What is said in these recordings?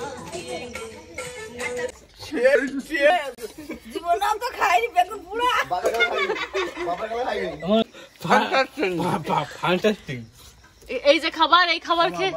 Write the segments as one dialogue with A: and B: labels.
A: জীবনেও তো খাইনি বেগুন পোড়া।
B: এই যে খাবার, এই খাবার খেয়ে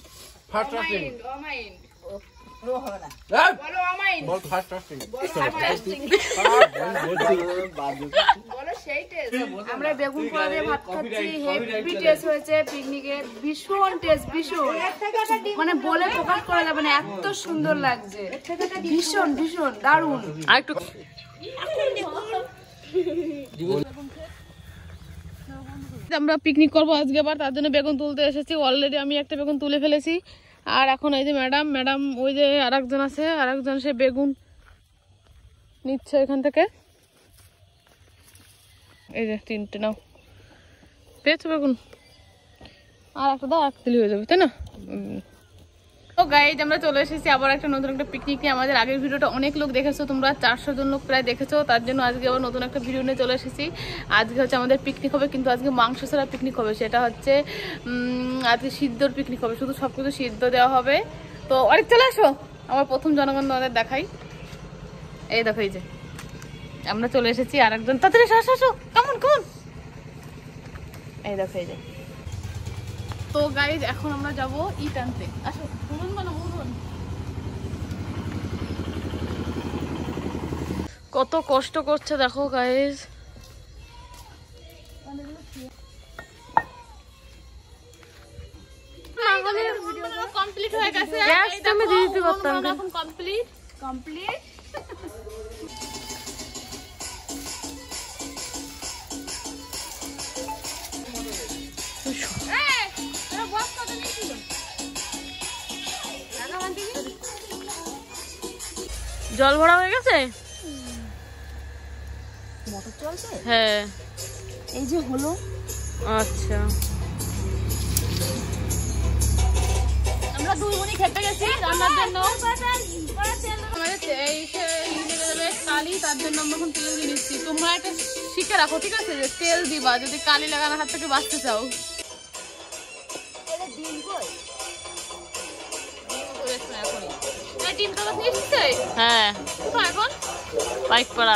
C: আমরা বেগুন পোড়া দিয়ে ভাত খাচ্ছি। হেভি টেস্ট হয়েছে পিকনিকে, ভীষণ টেস্ট, ভীষণ মানে বলে প্রকাশ করা যাবে না, এত সুন্দর লাগছে, ভীষণ ভীষণ দারুণ।
B: আর একটু আমরা পিকনিক করবো আজকে আবার, তার জন্য বেগুন তুলতে এসেছি। অলরেডি আমি একটা বেগুন তুলে ফেলেছি। আর এখন এই যে ম্যাডাম ওই যে আরেকজন আছে, আরেকজন সে বেগুন নিচ্ছে এখান থেকে। এই যে 3টে নাও, পেয়েছো বেগুন? আর একটা দাও, এক তুলি হয়ে যাবে, তাই না? তো গাইজ আমরা চলে এসেছি আবার একটা নতুন একটা পিকনিক নিয়ে। আমাদের আগের ভিডিওটা অনেক লোক দেখেছো, তোমরা 400 জন লোক প্রায় দেখেছো, তার জন্য আজকে আবার নতুন একটা ভিডিও নিয়ে চলে এসেছি। আজকে হচ্ছে আমাদের পিকনিক হবে, কিন্তু আজকে মাংস ছাড়া পিকনিক হবে। সেটা হচ্ছে আজকে সিদ্ধর পিকনিক হবে, শুধু সব কিছু সিদ্ধ দেওয়া হবে। তো অনেক চলে আসো, আমার প্রথম জনগণ তোমাদের দেখাই। এই দেখো, এই যে আমরা চলে এসেছি। আর একজন তাড়াতাড়ি আসো, কেমন এই দেখো, এই যে। তো গাইজ এখন আমরা যাবো ইট আনতে। আসো, কত কষ্ট করছে দেখো গাইজ। কমপ্লিট হয়ে গেছে, আমি দিতে পারতাম এখন কমপ্লিট। জল ভরা হয়ে গেছে,
A: মোটর চলছে।
B: হ্যাঁ
A: এই যে হলো।
B: আচ্ছা, আমরা দুই বোনই খেতে গেছি রান্নার জন্য। কালি, তার জন্য আমরা এখন তেল দিয়ে নিচ্ছি। তোমরা একটা শিখে রাখো, ঠিক আছে, যে তেল দিবা যদি কালি লাগানোর হাত থেকে বাঁচতে চাও। হ্যাঁ, এখন বাইক পাড়া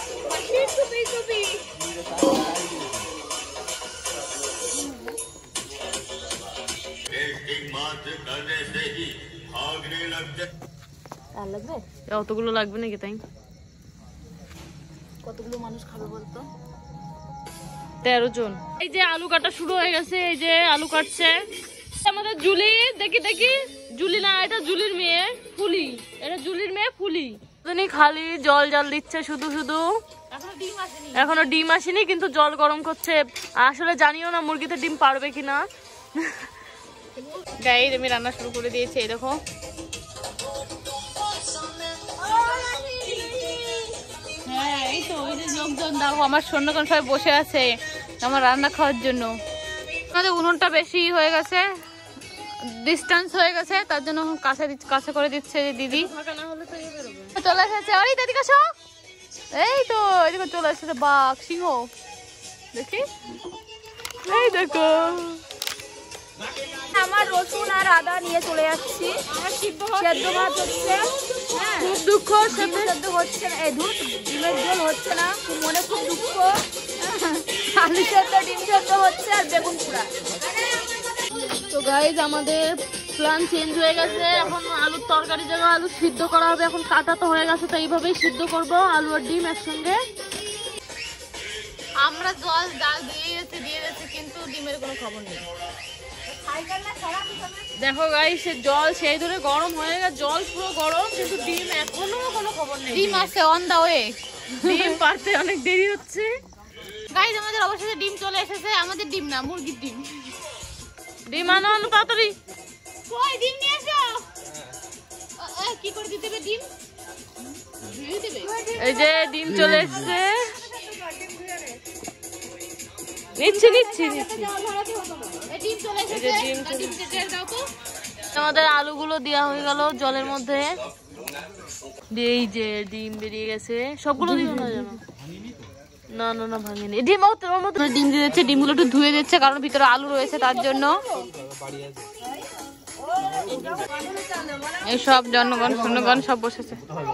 B: অতগুলো লাগবে নাকি? তাই
A: কতগুলো মানুষ খাবে বলতো?
B: 13 জন। এই যে আলু কাটা শুরু হয়ে গেছে, এই যে আলু কাটছে আমাদের জুলি। দেখি জুলি না, এটা জুলির মেয়ে ফুলি, এটা জুলির মেয়ে ফুলি। খালি জল দিচ্ছে শুধু। এখনো ডিম আসেনি, কিন্তু জল গরম করছে। আসলে জানিও না মুরগিতে ডিম পারবে কিনা। গাইস আমি রান্না শুরু করে দিয়েছি, এই দেখো। হ্যাঁ, এই তো ওই যে লোকজন দেখো, আমার সৈন্যগণ সবাই বসে আছে আমার রান্না খাওয়ার জন্য। আমাদের উনুনটা বেশি হয়ে গেছে, ডিস্টেন্স হয়ে গেছে, তার জন্য কাছে করে দিচ্ছে দিদি। চলে এসেছে, আরে দিদি কাছো, এই তো এদিকে চলে এসেছে বাঘ, সিংহ, দেখি, এই দেখো।
A: আমার রসুন আর আদা নিয়ে চলে যাচ্ছি। সেদ্ধ ভাত হচ্ছে,
B: খুব দুঃখ,
A: সেদ্ধ হচ্ছে না, এই দুধ ডিমের ঝোল হচ্ছে না, মনে খুব দুঃখ। আলু সেদ্ধ, ডিম সেদ্ধ হচ্ছে, আর বেগুন পোড়া।
B: তো গাইজ আমাদের প্ল্যান চেঞ্জ হয়ে গেছে, এখন আলুর তরকারি জায়গায় আলু সিদ্ধ করা হবে। এখন কাটা তো হয়ে গেছে, তো এইভাবেই সিদ্ধ করবো আলু আর ডিম একসঙ্গে। আমরা জল ডাল দিয়ে গেছে, কিন্তু ডিমের কোনো খবর নেই। দেখো গাইস, সে জল সেই ধরে গরম হয়ে গেছে, জল পুরো গরম, কিন্তু ডিম এখনো কোনো খবর নেই। ডিম আসছে অন দা ওয়ে, ডিম পারতে অনেক দেরি হচ্ছে। গাইস আমাদের অবশেষে ডিম চলে এসেছে, আমাদের ডিম না, মুরগির ডিম। ডিম আনো তাড়াতাড়ি, কই ডিম নিয়ে এসো। কি করে দিতে হবে ডিম? এই যে ডিম চলে এসেছে, নিচ্ছি। আমাদের আলুগুলো দেওয়া হয়ে গেল জলের মধ্যে। এই যে ডিম বেরিয়ে গেছে, সবগুলো দিও না, না ভাঙেনি। ডিম ডিম দিয়ে দিচ্ছে, ডিমগুলো একটু ধুয়ে দিচ্ছে, কারণ ভিতরে আলু রয়েছে তার জন্য। এই সব জনগণ জনগণ সব বসেছে।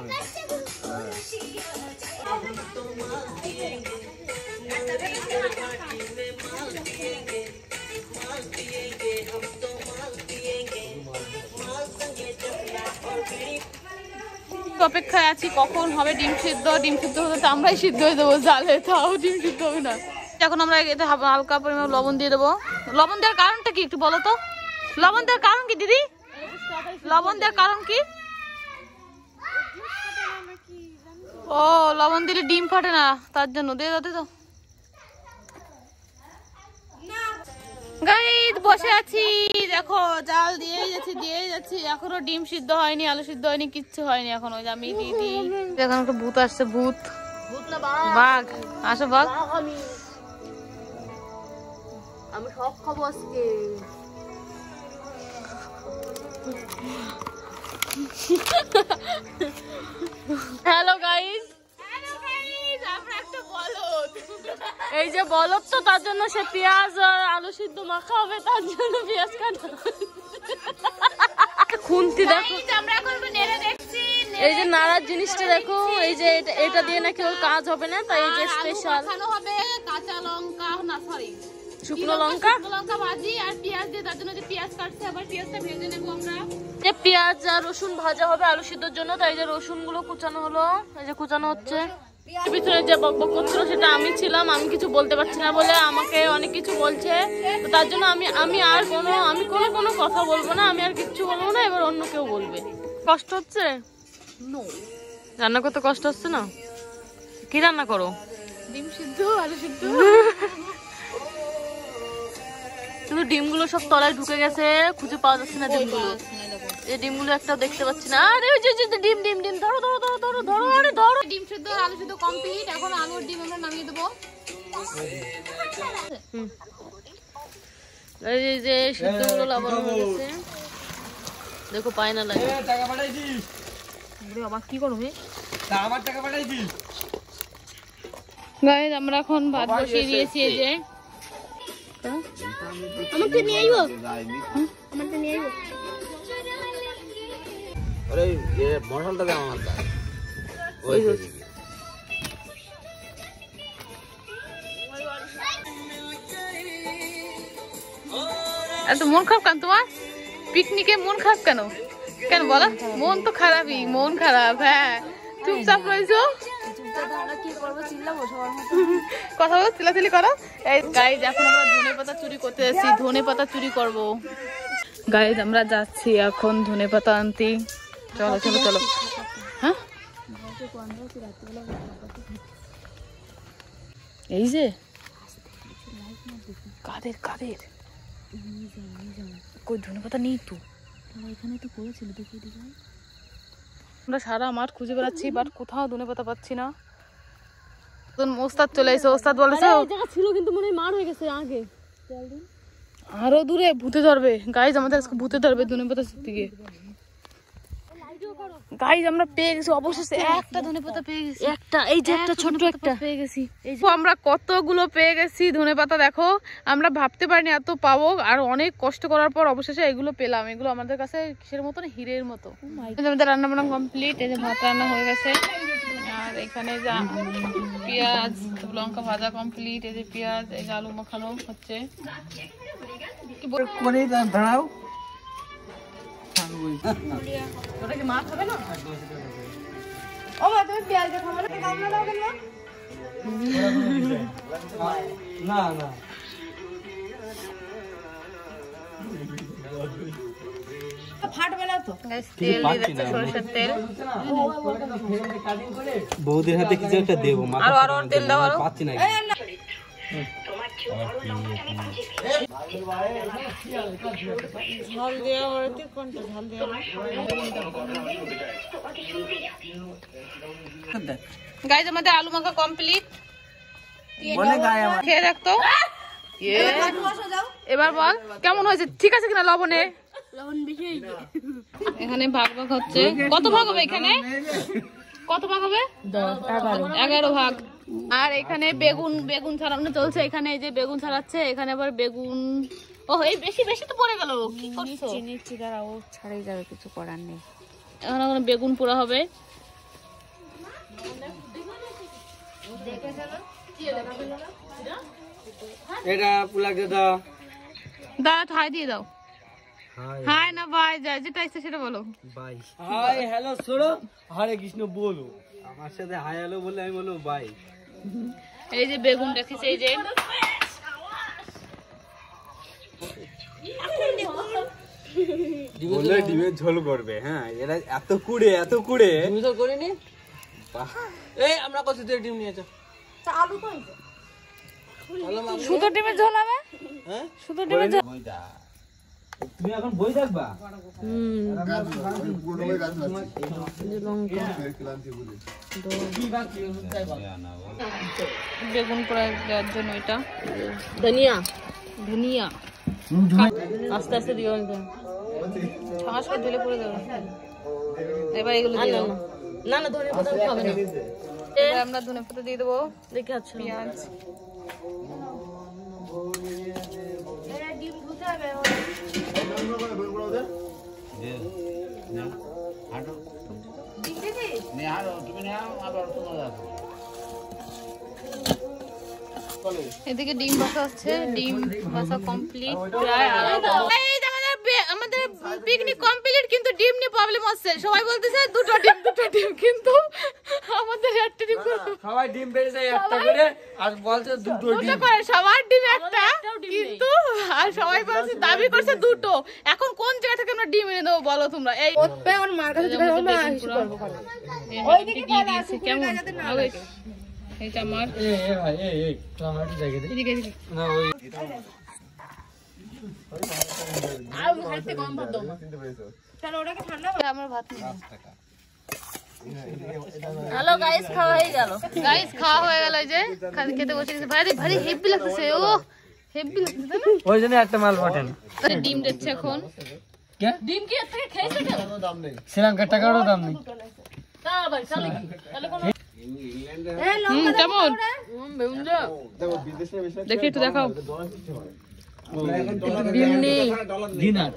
B: অপেক্ষায় আছি কখন হবে ডিম সিদ্ধ। ডিম সিদ্ধ হতে তো আমরাই সিদ্ধ হয়ে দেবো জালে, তাও ডিম সিদ্ধ হবে না। এখন আমরা এতে হালকা পরিমাণ লবণ দিয়ে দেবো। লবণ দেওয়ার কারণটা কি একটু বলো তো? লবণ দেওয়ার কারণ কি দিদি? লবণ দেওয়ার কারণ কি? ও লবণ দিলে ডিম ফাটে না, তার জন্য দিয়ে দাও তো। গাইস বসে আছি, দেখো জাল দিয়েই যাচ্ছি এখনো ডিম সিদ্ধ হয়নি, আলু সিদ্ধ হয়নি, কিচ্ছু হয়নি এখনো। আমি দিদি এখন একটা ভূত আসছে, ভূত বাঘ আসো বাঘ।
C: আমি সব খাবো আজকে।
B: হ্যালো গাইস, আমরা একটা বলদ, এই যে বলদ তো তার জন্য সে পেঁয়াজ আর আলু সিদ্ধ মাখা হবে, তার জন্য পেঁয়াজ কাটা। খুন্তি দেখো, আমরা এখন নেড়ে দেখছি। এই যে নাড়ার জিনিসটা দেখো, এই যে এটা দিয়ে নাকি ওর কাজ হবে না, তাই এই যে স্পেশাল মাখানো হবে। কাঁচা লঙ্কা না সরি শুকনো লঙ্কা ভাজি আর পেঁয়াজ দিয়ে, তার জন্য যে পেঁয়াজ কাটছে, আবার পেঁয়াজটা ভেজে নেবো আমরা। যে পেঁয়াজ আর রসুন ভাজা হবে আলু সিদ্ধর জন্য, তাই যে রসুন গুলো কুচানো হলো, এই যে কুচানো হচ্ছে। পিছনে যে বকবক করছিল সেটা আমি ছিলাম, আমি কিছু বলতে পারছি না বলে আমাকে অনেক কিছু বলছে, তো তার জন্য আমি আর কোনো কথা বলবো না, আমি আর কিচ্ছু বলবো না, এবার অন্য কেউ বলবে। কষ্ট হচ্ছে? রান্না করতে কষ্ট হচ্ছে না? কি রান্না করো? ডিম সিদ্ধ আলু সিদ্ধ। কিন্তু ডিমগুলো সব তলায় ঢুকে গেছে, খুঁজে পাওয়া যাচ্ছে না ডিমগুলো। এই ডিমগুলো একটা দেখতে পাচ্ছি না। আরে ওই যে ডিম ডিম ডিম ধরো ধরো ধরো ধরো ধরো, আরে ধরো। ডিম সিদ্ধ আলু সিদ্ধ কমপ্লিট, এখন আলুর ডিম আমরা নামিয়ে দেবো। এই যে সিদ্ধগুলো লাগানো হয়ে গেছে, দেখো পায় না লাগে। টাকা পাঠাইছি বাবা, কি করবে? আমার টাকা পাঠাইছি। গাইস আমরা এখন ভাত বসিয়ে দিয়েছি। এই যে আমাকে নিয়ে আইবো, আমাকে নিয়ে আইবো।
D: আরে এই মশলাটা দাও আমার কাছে। ওই
B: এত মন খারাপ কেন তোমার? পিকনিকে মন খারাপ কেন? কেন বলো? মন তো খারাপই, মন খারাপ। হ্যাঁ চুপচাপ রয়েছো, কথা বলো, চিল্লাচিল্লি করো। এই গাইজ এখন আমরা ধনে পাতা চুরি করতে যাচ্ছি, ধনে পাতা চুরি করবো। গাইজ আমরা যাচ্ছি এখন ধনে পাতা আনতে। চলো চলো চলো। হ্যাঁ এই যে কাদের কাদের কই ধনে পাতা নেই তো, এখানে তো করেছিল, দেখিয়ে দিই। আমরা সারা মাঠ খুঁজে বেড়াচ্ছি, বাট কোথাও ধনে পাতা পাচ্ছি না। ওস্তাদ চলে এসে, ওস্তাদ বলেছে ছিল কিন্তু মনে হয় মার হয়ে গেছে আগে, আরো দূরে ভূতে ধরবে। গাইজ আমাদের আজকে ভূতে ধরবে ধনে পাতা দিকে। গাইজ আমরা পেয়ে গেছি অবশেষে, একটা ধনেপাতা পেয়ে গেছি, একটা এই যে একটা ছোট একটা পেয়ে গেছি। আমরা কতগুলো পেয়ে গেছি ধনেপাতা, দেখো আমরা ভাবতে পারিনি এত পাবো, আর অনেক কষ্ট করার পর অবশেষে এগুলো পেলাম। এগুলো আমাদের কাছে কিসের মতো না, হীরের মতো। আমাদের রান্না বান্না কমপ্লিট, এই যে ভাত রান্না হয়ে গেছে, আর এখানে যা পেঁয়াজ লঙ্কা ভাজা কমপ্লিট, এই যে পেঁয়াজ, এই যে আলু মাখানো হচ্ছে।
D: দাঁড়াও,
B: ওটা কি মা খাবে না?
C: ও মা তুমি পেঁয়াজ খাবো না, কামড়া দাও কেন?
D: না না
C: ফাটবে না তো।
B: তেল দিয়ে দিচ্ছে, সরষের তেল।
D: বৌদির হাতে কিছু একটা দেবো,
B: আরো তেল দাও, আরো
D: পাচ্ছি না।
B: ঝাল দেওয়া হয়েছে, কোনটা ঝাল দেওয়া? গাইজ আমাদের আলু মাখা কমপ্লিট, খেয়ে দেখতো। এবার বল কেমন হয়েছে, ঠিক আছে কিনা লবণে? এখানে ভাগ ভাগ হচ্ছে, কত ভাগ হবে এখানে? কত ভাগ হবে? 11 ভাগ। আর এখানে বেগুন ছাড়ানো চলছে, এখানে এই যে বেগুন ছাড়াচ্ছে, এখানে আবার বেগুন ও এই বেশি বেশি তো পড়ে গেল, কি করছো?
C: নিচ্ছি দাঁড়া, ও ছাড়াই যাবে, কিছু করার নেই।
B: এখন এখন বেগুন পোড়া হবে।
D: এটা পুলাক দে দাও।
B: দাঁড়া, হাই দিয়ে দাও। হাই না ভাই, যেটা ইচ্ছে সেটা বলো।
D: বাই।
E: হাই হ্যালো সোনো, হরে কৃষ্ণ বলো।
D: আমার সাথে হাই হ্যালো বলে আমি বলবো বাই।
B: এই যে বেগুন রেখেছে, এই যে
D: বললে ডিমের ঝোল করবে। হ্যাঁ, এরা এত কুড়ে
E: তুমি তো করিনি। এই আমরা কত দিয়ে ডিম নিয়েছো?
C: শুধু ডিমের ঝোল হবে?
E: হ্যাঁ
C: শুধু ডিমের ঝোল?
E: তুমি এখন বই দেখবা?
B: বেগুন পোড়া দেওয়ার জন্য এটা
C: ধনিয়া
B: ধনিয়া
C: আস্তে আস্তে দিও।
B: ঠাস করে ঢেলে পড়ে দেবো। এবার এগুলো দিয়ে দেবো।
C: না না, ধনিয়া পাতা খাবে না।
B: এবার আমরা ধনে পাতা দিয়ে দেবো,
C: দেখে আচ্ছা
B: পেঁয়াজ। এদিকে ডিম ভাজা হচ্ছে, ডিম ভাজা কমপ্লিট প্রায়। এই যে আমাদের পিকনিক কমপ্লিট, কিন্তু ডিম নিয়ে প্রবলেম হচ্ছে। সবাই বলতেছে দুটো ডিম, কিন্তু আমাদের একটা ডিম
E: সবাই ডিম বেড়েছে একটা করে, আর বলছে দুটো ডিম।
B: করে, সবার ডিম একটা, কিন্তু আর সবাই বলছে দাবি করছে দুটো। এখন কোন জায়গা থেকে আমরা ডিম এনে দেবো বলো তোমরা? এই
C: আমার মার কাছে জিজ্ঞাসা করো, আমরা হিসেব করবো।
B: দিয়ে দিয়েছে কেমন এইটা আমার
E: এই তো আমার একটু জায়গা দে।
B: এদিকে এদিকে।
E: না ওই
B: আমার ভাত নেই।
C: হ্যালো গাইস, খাওয়া হয়ে গেল।
B: গাইস খাওয়া হয়ে গেল, এই যে খেতে বসে গেছে। ভাই ভারী হেভি লাগতেছে, ও হেভি লাগতেছে তাই না?
E: ওই জন্য একটা মাল পাঠান।
B: ডিম দিচ্ছে এখন।
E: কে
B: ডিম কি এর থেকে খেয়েছে কেন?
E: শ্রীলঙ্কার টাকারও দাম নেই।
B: কেমন দেখি একটু দেখাও।
C: ডিম নেই।
E: ডিনার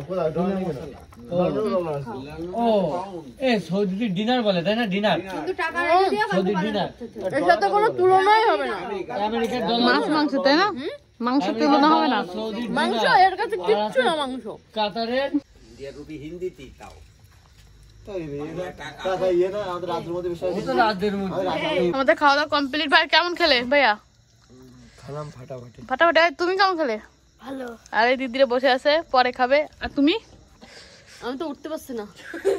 E: ও এ সৌদি ডিনার বলে তাই না? ডিনার সৌদি ডিনার,
C: এর সাথে কোনো তুলনাই হবে না।
E: আমেরিকার
B: মাছ মাংস তাই না? মাংস তুলনা হবে না।
E: সৌদি
C: মাংস এর কাছে কিচ্ছু না। মাংস
E: কাতারের
D: রুপি হিন্দিতে তাও।
E: রাতের মধ্যে
B: আমাদের খাওয়া দাওয়া কমপ্লিট। ভাই কেমন খেলে ভাইয়া?
E: খালাম ফাটাফাটি।
B: ফাটাফাটি। তুমি কেমন খেলে?
C: ভালো।
B: আর এই দিদিরা বসে আছে, পরে খাবে। আর তুমি?
C: আমি তো উঠতে পারছি না।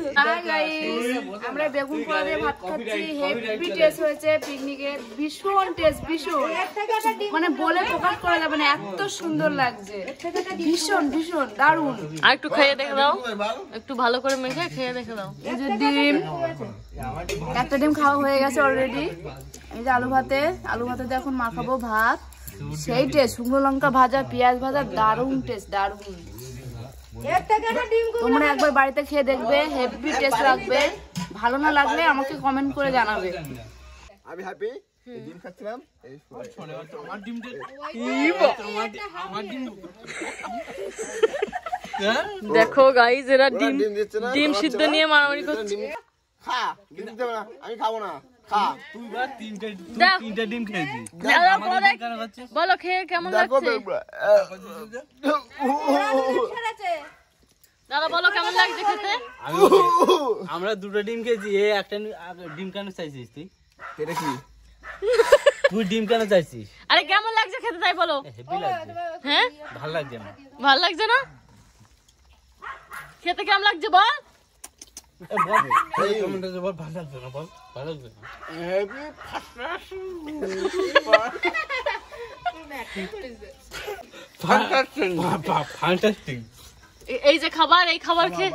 A: আমরা বেগুন পোড়া দিয়ে ভাত খাচ্ছি, হেভি টেস্ট হয়েছে পিকনিকে, ভীষণ টেস্ট, ভীষণ মানে বলে প্রকাশ করা যাবে না, এত সুন্দর লাগছে, ভীষণ ভীষণ দারুণ।
C: আর একটু খেয়ে দেখে দাও, একটু ভালো করে মেখে খেয়ে দেখে দাও।
A: এই যে ডিম, একটা ডিম খাওয়া হয়ে গেছে অলরেডি। এই যে আলু ভাতে দিয়ে এখন মাখাবো ভাত, সেই টেস্ট, শুকনো লঙ্কা ভাজা, পেঁয়াজ ভাজা, দারুণ টেস্ট, দারুণ। তোমরা একবার বাড়িতে খেয়ে দেখবে, হেভি টেস্ট লাগবে। ভালো না লাগলে আমাকে কমেন্ট করে জানাবে।
F: আমি হ্যাপি, ডিম খাচ্ছিলাম।
C: দেখো গাইস, এরা ডিম
F: দিচ্ছে না,
C: ডিম সিদ্ধ নিয়ে মারামারি করছে।
F: খা, ডিম দিতে হবে না, আমি খাবো না, খা।
E: তুই বা তিনটা ডিম খেয়েছিস।
C: বলো খেয়ে কেমন
F: দেখো
C: লাগছে? দাদা বলো কেমন লাগছে খেতে?
E: আমরা দুটো ডিম খেয়েছি, এ একটা ডিম কেন চাইছিস তুই?
F: এটা কি?
E: তুই ডিম কেন চাইছিস?
C: আরে কেমন লাগছে খেতে তাই বলো।
E: হেভি লাগছে।
C: হ্যাঁ
E: ভালো লাগছে না?
C: ভালো লাগছে না? খেতে কেমন লাগছে বল?
E: এই কমেন্টে বল ভালো লাগছে না, বল ভালো লাগছে না।
F: Heavy
E: fantastic.
C: এই যে খাবার, এই খাবার খেয়ে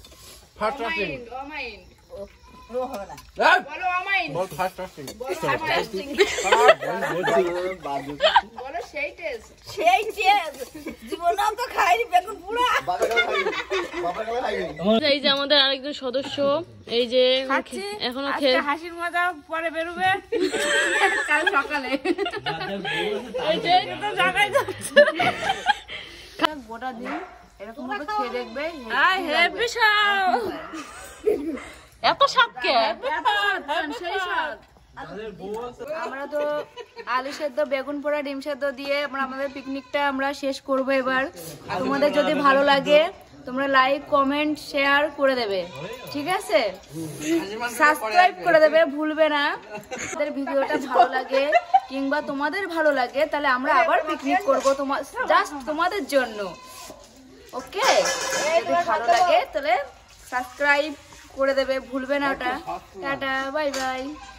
C: এই যে আমাদের আরেকজন সদস্য, এই যে এখনো খেয়ে
A: হাসির মজা পরে বেরোবে কাল সকালে।
C: এই যে জায়গায় যাচ্ছে। গোটা দিন এরকম ভাবে খেয়ে দেখবে
B: হেভি স্বাদ। এত স্বাদকে
C: সেই স্বাদ। আমরা তো আলু সেদ্ধ, বেগুন পোড়া, ডিম সেদ্ধ দিয়ে আমাদের পিকনিকটা আমরা শেষ করব এবার। তোমাদের যদি ভালো লাগে তোমরা লাইক, কমেন্ট, শেয়ার করে দেবে, ঠিক আছে? সাবস্ক্রাইব করে দেবে, ভুলবে না। আমাদের ভিডিওটা ভালো লাগে কিংবা তোমাদের ভালো লাগে তাহলে আমরা আবার পিকনিক করব জাস্ট তোমাদের জন্য। ওকে, যদি ভালো লাগে তাহলে সাবস্ক্রাইব করে দেবে, ভুলবে না ওটা। Tata, bye by.